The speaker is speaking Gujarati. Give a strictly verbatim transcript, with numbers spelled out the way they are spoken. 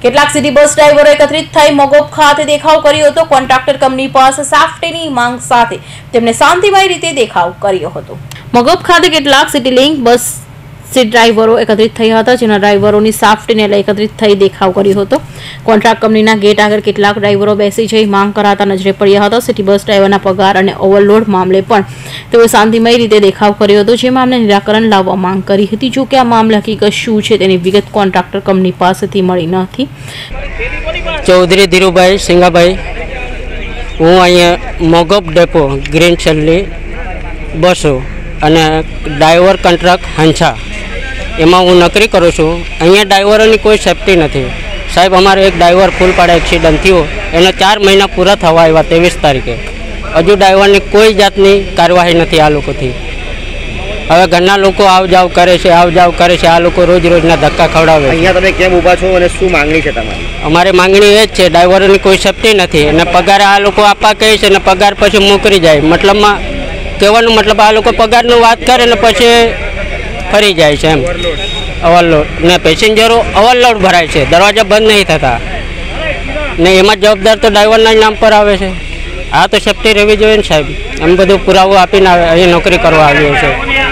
કેટલાક સિટી બસ ડ્રાઈવરો એકત્રિત થઈ મોગોપ ખાતે દેખાવ કર્યો હતો। કોન્ટ્રાક્ટર કંપની પાસે સેફ્ટીની માંગ સાથે તેમણે શાંતિમય રીતે દેખાવ કર્યો હતો। મોગોપ ખાતે કેટલાક સિટી લિંક બસ સીટ ડ્રાઈવરો એકત્રિત થયા હતા, જેના ડ્રાઈવરોની સેફ્ટીને લઈ એકત્રિત થઈ દેખાવ કર્યો હતો। કોન્ટ્રાક્ટ કંપનીના ગેટ આગળ કેટલાક ડ્રાઈવરો બેસી જઈ માંગ કરાતા નજરે પડ્યા હતા। સિટી બસ ડ્રાઈવરના પગાર અને ઓવરલોડ મામલે પણ તેઓએ શાંતિમય રીતે દેખાવ કર્યો હતો, જે મામલે નિરાકરણ લાવવા માંગ કરી હતી। જો કે આ મામલે હકીકત શું છે તેની વિગત કોન્ટ્રાક્ટર કંપની પાસેથી મળી નથી। ચૌધરી ધીરુભાઈ સિંગાભાઈ, હું અહીંયા મોગોપ ડેપો ગ્રીન છેલ્લી બસો અને ડ્રાઈવર કોન્ટ્રાક્ટ હંસા એમાં હું નોકરી કરું છું। અહીંયા ડ્રાઈવરોની કોઈ સેફ્ટી નથી સાહેબ। અમારો એક ડ્રાઈવર ફૂલપાડા એક્સિડન્ટ થયો, એનો ચાર મહિના પૂરા થવા આવ્યા ત્રેવીસ તારીખે, હજુ ડ્રાઈવરની કોઈ જાતની કાર્યવાહી નથી આ લોકોથી। હવે ઘરના લોકો આવ જાવ કરે છે આવ જાવ કરે છે, આ લોકો રોજ રોજના ધક્કા ખવડાવે। અહીંયા તમે કેમ ઊભા છો અને શું માંગણી છે તમારી? અમારી માંગણી એ જ છે, ડ્રાઈવરોની કોઈ સેફ્ટી નથી અને પગાર આ લોકો આપવા કહે છે અને પગાર પછી મોકલી જાય। મતલબમાં કહેવાનું મતલબ આ લોકો પગારનું વાત કરે ને પછી ફરી જાય છે એમ। ઓવરલોડ ને પેસેન્જરો ઓવરલોડ ભરાય છે, દરવાજા બંધ નહીં થતા ને એમાં જવાબદાર તો ડ્રાઈવરના નામ પર આવે છે। આ તો સેફ્ટી રહેવી જોઈએ ને સાહેબ। એમ બધું પુરાવો આપીને અહીં નોકરી કરવા આવ્યો છે।